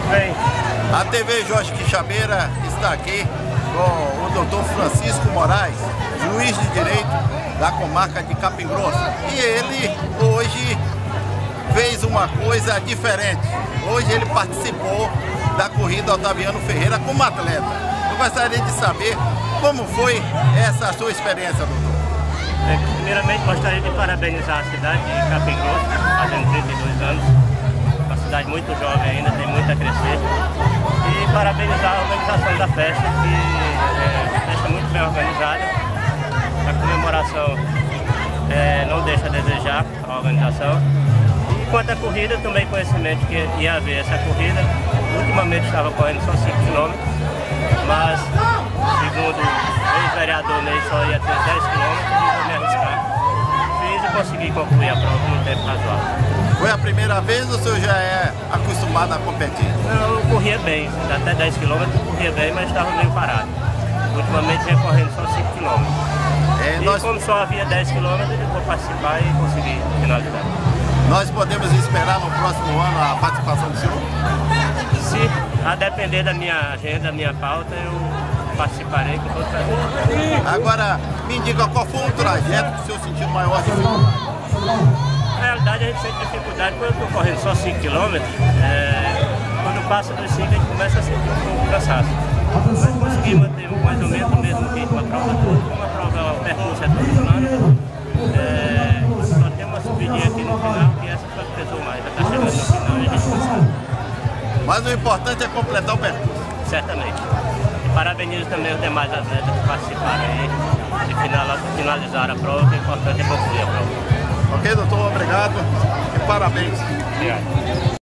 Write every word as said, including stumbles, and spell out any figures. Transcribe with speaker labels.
Speaker 1: Bem.
Speaker 2: A T V Jorge Quixabeira está aqui com o doutor Francisco Moraes, juiz de direito da comarca de Capim Grosso. E ele hoje fez uma coisa diferente. Hoje ele participou da corrida Otaviano Ferreira como atleta. Eu gostaria de saber como foi essa sua experiência, doutor.
Speaker 1: Bem, primeiramente gostaria de parabenizar a cidade de Capim Grosso, fazendo trinta e dois anos. Uma cidade muito jovem ainda, tem muito a crescer. E parabenizar a organização da festa, que é uma festa muito bem organizada. A comemoração é, não deixa a desejar a organização. E quanto à corrida, tomei conhecimento que ia haver essa corrida. Ultimamente estava correndo só cinco quilômetros, mas segundo o ex-vereador Ney, só ia ter dez quilômetros e vou me arriscar. Fiz e consegui concluir a prova num tempo razoável.
Speaker 2: Foi a primeira vez ou o senhor já é acostumado a competir?
Speaker 1: Não, eu corria bem, até dez quilômetros eu corria bem, mas estava meio parado. Ultimamente vinha correndo só cinco quilômetros.
Speaker 2: É,
Speaker 1: e
Speaker 2: nós...
Speaker 1: como só havia dez quilômetros, eu vou participar e conseguir finalizar.
Speaker 2: Nós podemos esperar no próximo ano a participação do senhor?
Speaker 1: Se a depender da minha agenda, da minha pauta, eu participarei com todo prazer.
Speaker 2: Agora, me indica qual foi o trajeto que o senhor sentiu maior dificuldade?
Speaker 1: Na realidade, a gente sente dificuldade quando eu estou correndo só cinco quilômetros. É, quando passa dos cinco, a gente começa a sentir um pouco cansaço. Mas consegui manter mais ou menos o mesmo ritmo a prova toda. Como a prova, o percurso é todo plano, é, só tem uma subidinha aqui no final, que essa foi a que pesou mais. Já está chegando no final e a gente consegue.
Speaker 2: Mas o importante é completar o percurso.
Speaker 1: Certamente. E parabenizo também os demais atletas que participaram aí e finalizaram a prova, que o importante é concluir a prova.
Speaker 2: Ok, doutor? Obrigado e parabéns.
Speaker 1: Obrigado.